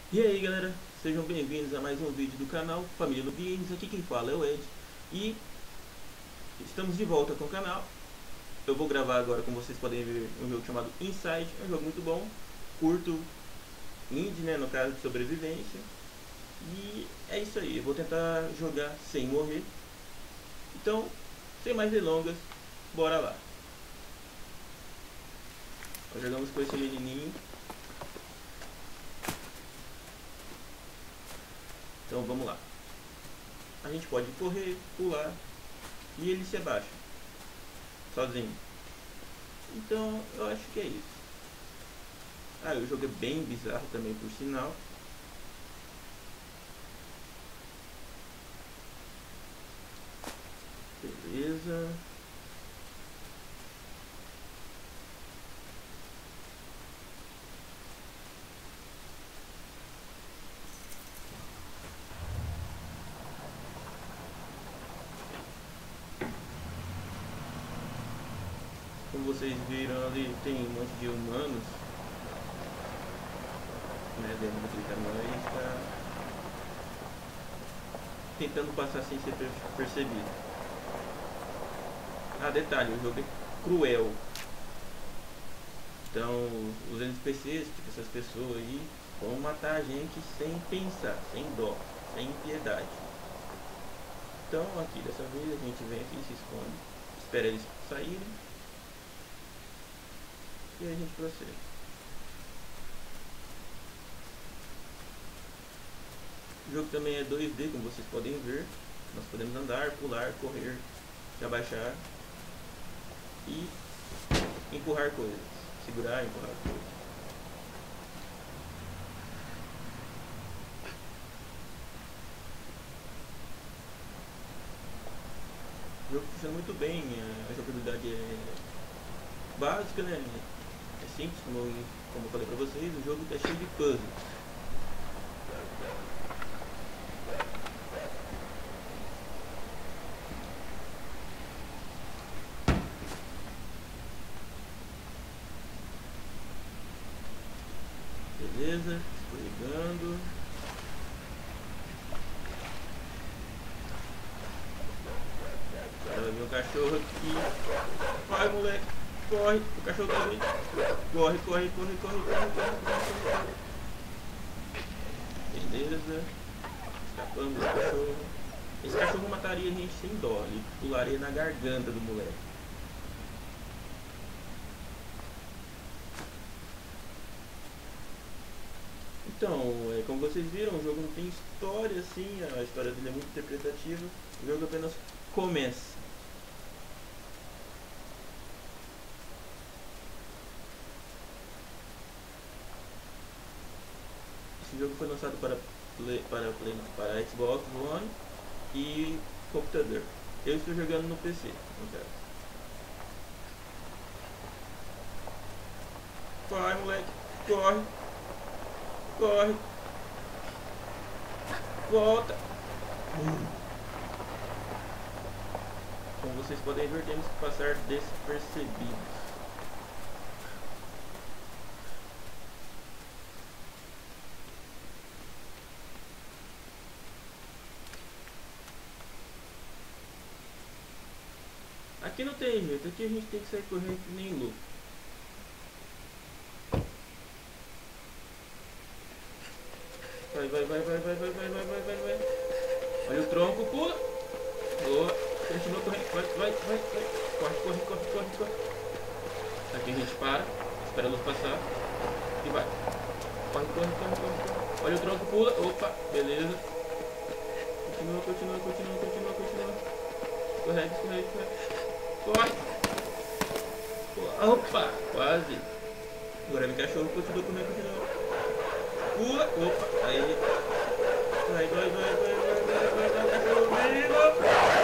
E aí galera, sejam bem-vindos a mais um vídeo do canal Família Noob Games. Aqui quem fala é o Ed e estamos de volta com o canal. Eu vou gravar agora, como vocês podem ver, um jogo chamado Inside. É um jogo muito bom, curto, indie, né, no caso de sobrevivência. E é isso aí, eu vou tentar jogar sem morrer. Então, sem mais delongas, bora lá. Nós jogamos com esse menininho. Então vamos lá. A gente pode correr, pular e ele se abaixa sozinho. Então eu acho que é isso. Ah, o jogo é bem bizarro também, por sinal. Beleza. Como vocês viram ali, tem um monte de humanos, né, dentro daquele caminhão e está tentando passar sem ser percebido. Ah, detalhe, o jogo é cruel. Então, os NPCs, tipo essas pessoas aí, vão matar a gente sem pensar, sem dó, sem piedade. Então, aqui dessa vez a gente vem aqui, se esconde, espera eles saírem e aí a gente procede. O jogo também é 2D, como vocês podem ver. Nós podemos andar, pular, correr, se abaixar e empurrar coisas. Segurar e empurrar coisas. O jogo funciona muito bem, a jogabilidade é básica, né? É simples, como eu falei pra vocês. O jogo é cheio de puzzles. Beleza, escorregando. Agora vai vir um cachorro aqui. Vai, moleque, corre. O cachorro tá vindo. Corre, corre, corre, corre, corre, corre, corre. Beleza. Escapamos do cachorro. Esse cachorro mataria a gente sem dó. Ele pularia na garganta do moleque. Então, como vocês viram, o jogo não tem história assim, a história dele é muito interpretativa. O jogo apenas começa. Esse jogo foi lançado para Xbox One e computador. Eu estou jogando no PC, no caso. Corre, moleque, corre, corre, volta. Como vocês podem ver, temos que passar despercebidos. Aqui não tem jeito, aqui a gente tem que sair correndo que nem louco. Vai, vai, vai, vai, vai, vai, vai, vai, vai, vai, vai. Olha o tronco, pula. Boa. Continua correndo. Vai, vai, vai, vai. Corre, corre, corre, corre, corre. Aqui a gente para, espera a luz passar e vai. Corre, corre, corre, corre, corre. Olha o tronco, pula. Opa, beleza. Continua, continua, continua, continua, continua. Escorrega, escorrega, escorrega. Corre. Opa, quase. Agora meu cachorro continua correndo, continua. Pula, opa, aí. Vai, vai, vai, vai, vai, vai, vai, vai, cachorro vivo.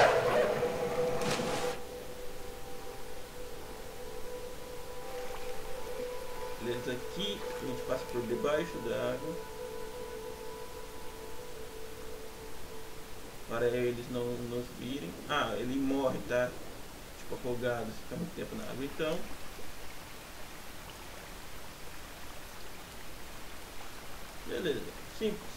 Beleza, aqui a gente passa por debaixo da água para eles não nos virem. Ah, ele morre, tá? Tipo afogado, se fica muito tempo na água. Então, beleza. Simples.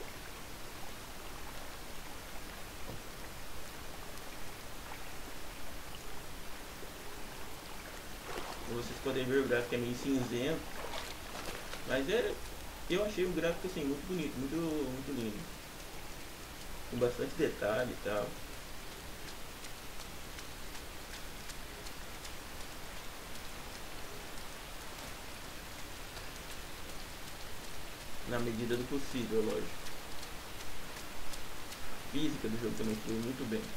Como vocês podem ver, o gráfico é meio cinzento, mas eu achei o gráfico assim muito bonito, muito lindo, com bastante detalhe e tal. Na medida do possível, lógico. A física do jogo também foi muito bem.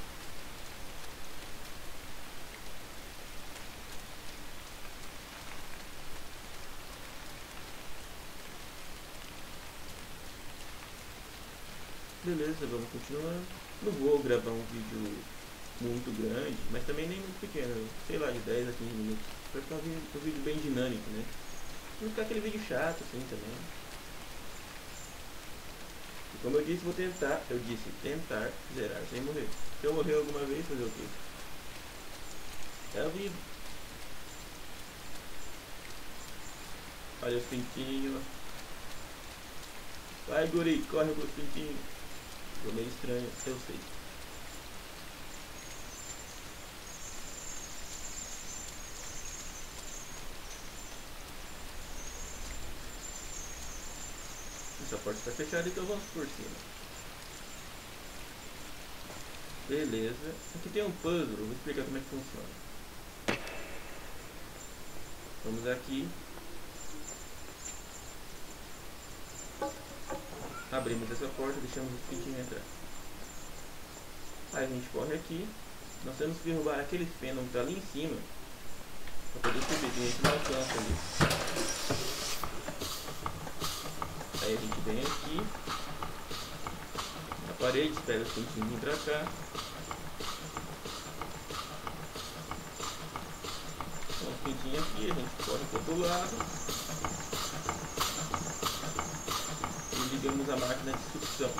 Beleza, vamos continuar. Não vou gravar um vídeo muito grande, mas também nem muito pequeno, sei lá, de 10 a 15 minutos. Pra ficar um vídeo bem dinâmico, né? Não ficar aquele vídeo chato assim também. E como eu disse, tentar zerar sem morrer. Se eu morrer alguma vez, fazer o quê? É a vida. Olha os pintinhos. Vai, guri, corre com os pintinhos. Ficou meio estranho, eu sei. Essa porta está fechada, então vamos por cima. Beleza. Aqui tem um puzzle, vou explicar como é que funciona. Vamos aqui. Abrimos essa porta, deixamos os pintinhos entrar. Aí a gente corre aqui. Nós temos que derrubar aqueles pêndulos que tá ali em cima para poder subir, a gente não alcança ali. Aí a gente vem aqui na parede, espera os pintinhos vir pra cá. Com os pintinhos aqui, a gente corre pro outro lado e ligamos a máquina de sucção.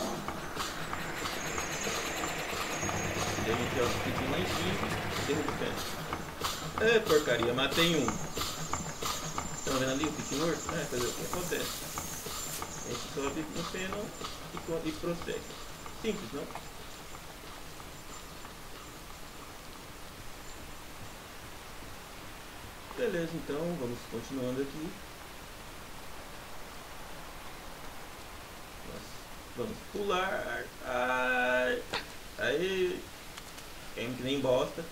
E a gente joga os pintinhos lá em cima e derruba o pêndulo. É porcaria, matei um. Estão vendo ali o pintinho morto? É, fazer o que acontece. A gente sobe no pêndulo e prossegue. Simples, não? Beleza, então vamos continuando aqui. Nós vamos pular. Ai, aí, caímos que nem bosta.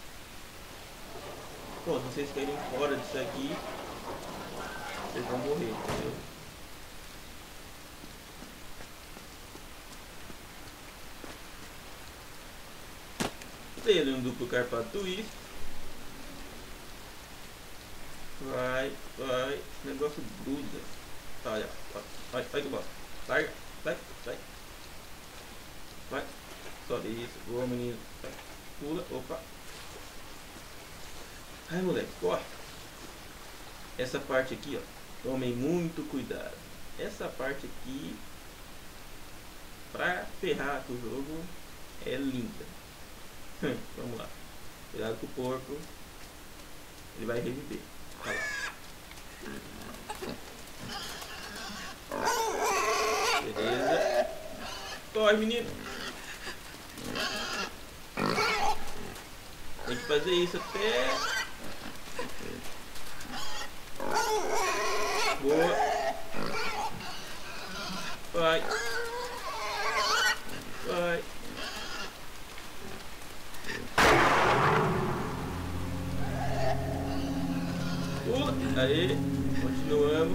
Pô, se vocês caírem fora disso aqui, vocês vão morrer, entendeu? Dei ali um duplo carpado twist. Vai, esse negócio gruda. Olha, vai que bosta. Larga, vai. Vai, sobe isso, boa menino. Vai, pula, opa. Ai moleque, corre. Essa parte aqui, ó, tomem muito cuidado. Essa parte aqui, pra ferrar com o jogo, é linda. Vamos lá. Cuidado com o porco. Ele vai reviver. Olha lá. Beleza. Corre, menino. Tem que fazer isso até... Boa. Vai. Pula. Aí. Continuamos.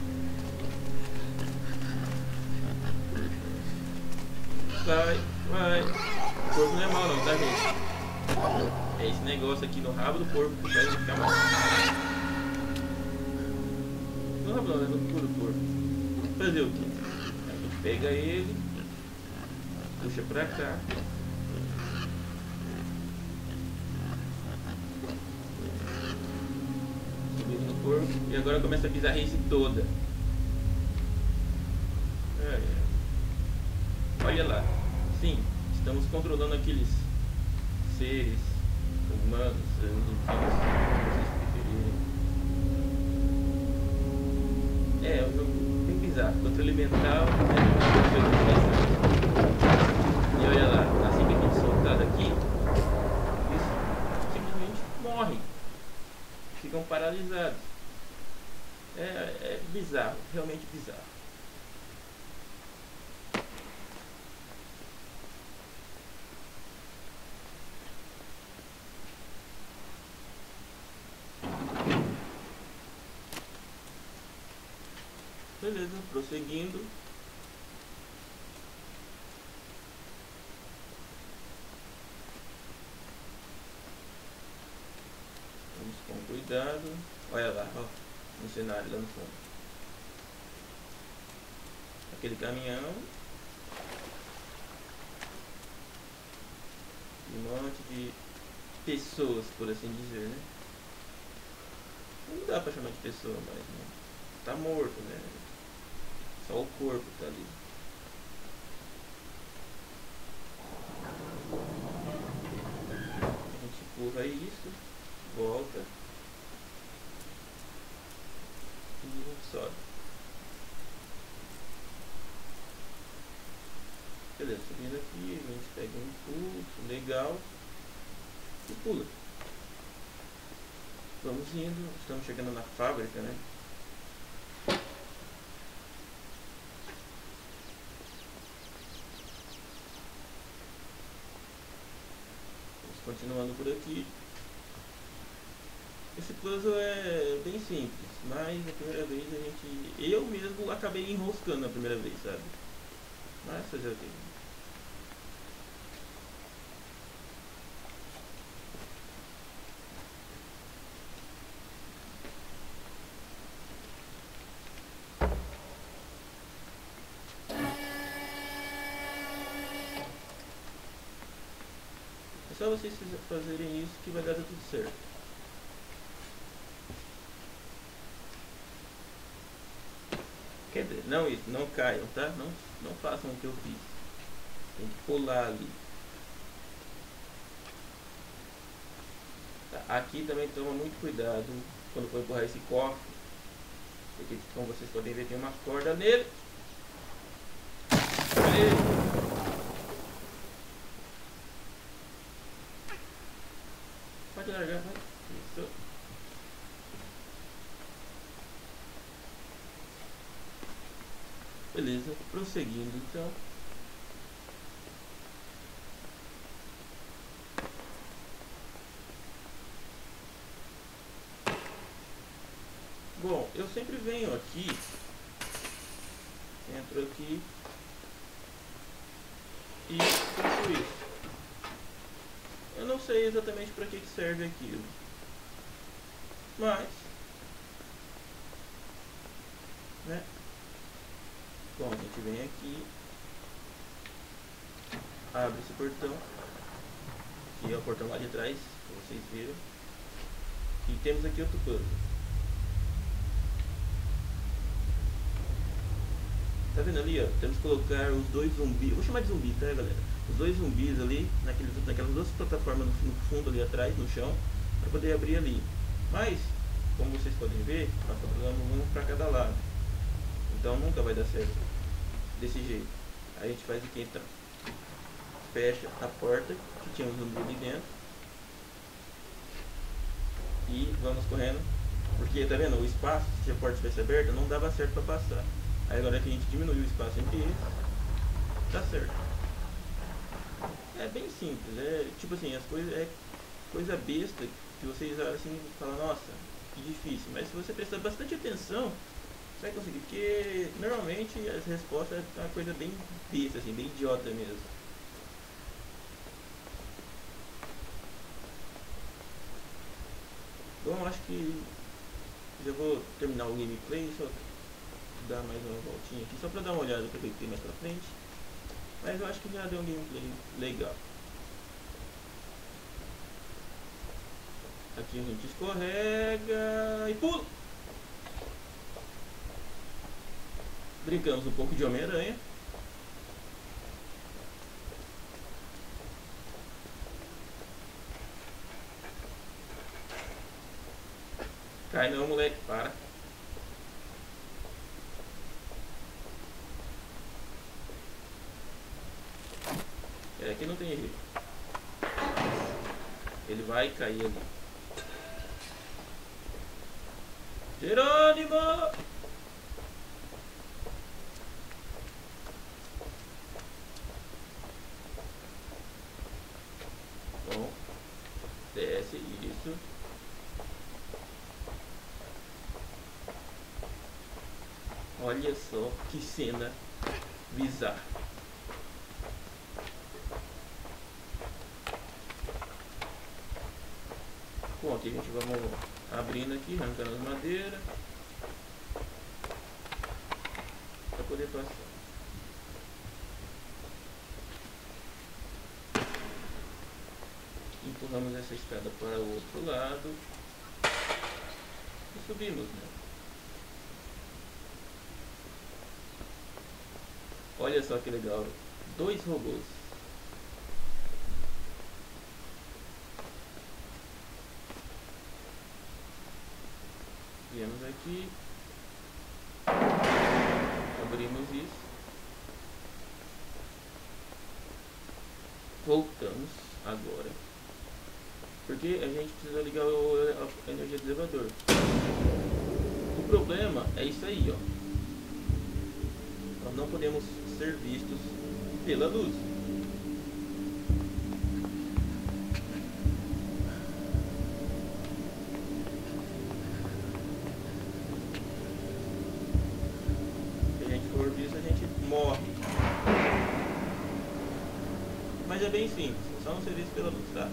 Vai. O porco não é mal não, tá, gente? É esse negócio aqui no rabo do porco que faz ele ficar mal. No rabo não, é no cu do porco. Fazer o quê? A gente pega ele, puxa pra cá. Subindo no porco. E agora começa a bizarrice toda. Olha lá. Sim, estamos controlando aqueles seres humanos, enfim, se vocês preferirem. É um jogo bem bizarro. Controle mental é uma coisa interessante. E olha lá, assim que a gente soltar daqui, eles simplesmente morrem. Ficam paralisados. É bizarro, realmente bizarro. Beleza, prosseguindo. Vamos com cuidado. Olha lá, ó, no cenário lá no fundo. Aquele caminhão. E um monte de pessoas, por assim dizer, né? Não dá pra chamar de pessoa, mas né? Tá morto, né? Só o corpo tá ali. A gente empurra isso, volta e sobe. Beleza, subindo aqui, a gente pega um impulso legal e pula. Vamos indo, estamos chegando na fábrica, né? Vamos continuando por aqui. Esse puzzle é bem simples, mas a primeira vez eu mesmo acabei enroscando a primeira vez, sabe? Mas fazer o quê? É só vocês fazerem isso que vai dar tudo certo. Quer dizer, não isso, não caiam, tá? Não façam o que eu fiz. Tem que pular ali. Tá, aqui também toma muito cuidado quando for empurrar esse cofre. Porque como vocês podem ver tem uma corda nele. Pode largar, vai. Isso. Beleza, prosseguindo então. Bom, eu sempre venho aqui, entro aqui e faço isso. Eu não sei exatamente para que serve aquilo, mas, né? Bom, a gente vem aqui, abre esse portão, que é o portão lá de trás, como vocês viram, e temos aqui outro puzzle. Tá vendo ali, ó? Temos que colocar os dois zumbis, vou chamar de zumbi, tá galera? Os dois zumbis ali, naquelas duas plataformas no fundo ali atrás, no chão, para poder abrir ali. Mas, como vocês podem ver, nós estamos dando um para cada lado. Então nunca vai dar certo desse jeito. Aí a gente faz o que então? Fecha a porta, que tinha um zumbi ali dentro. E vamos correndo. Porque, tá vendo? O espaço, se a porta estivesse aberta, não dava certo para passar. Aí agora que a gente diminuiu o espaço entre eles, tá certo. É bem simples, é tipo assim, as coisas é coisa besta que vocês assim falam, nossa, que difícil. Mas se você prestar bastante atenção, você vai conseguir, porque normalmente as respostas é uma coisa bem besta, assim, bem idiota mesmo. Bom, acho que já vou terminar o gameplay, só dar mais uma voltinha aqui, só pra dar uma olhada no que tem mais pra frente. Mas eu acho que já deu um gameplay legal. Aqui a gente escorrega e pula. Brincamos um pouco de Homem-Aranha. Cai não, moleque, para. É, aqui não tem jeito. Ele vai cair ali. Jerônimo! Bom, desce isso. Olha só que cena bizarra. Bom, aqui a gente vamos abrindo aqui, arrancando as madeiras para poder passar. Empurramos essa escada para o outro lado e subimos, né? Olha só que legal, 2 robôs. Viemos aqui, abrimos isso, voltamos agora, porque a gente precisa ligar a energia do elevador. O problema é isso aí, ó. Nós não podemos ser vistos pela luz. Se a gente for visto, a gente morre. Mas é bem simples, é só não ser visto pela luz, tá?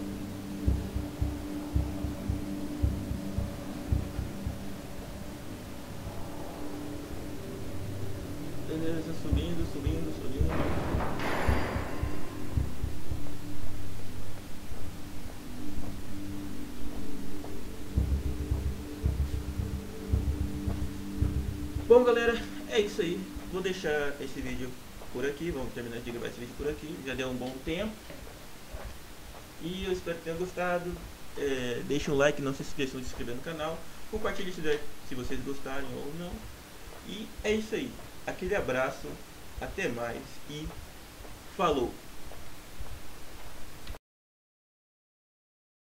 Beleza, subindo, subindo, subindo. Bom, galera, é isso aí. Vou deixar esse vídeo por aqui. Vamos terminar de gravar esse vídeo por aqui. Já deu um bom tempo. E eu espero que tenham gostado. Deixe um like, não se esqueçam de se inscrever no canal. Compartilhe se vocês gostaram ou não. E é isso aí. Aquele abraço. Até mais e falou!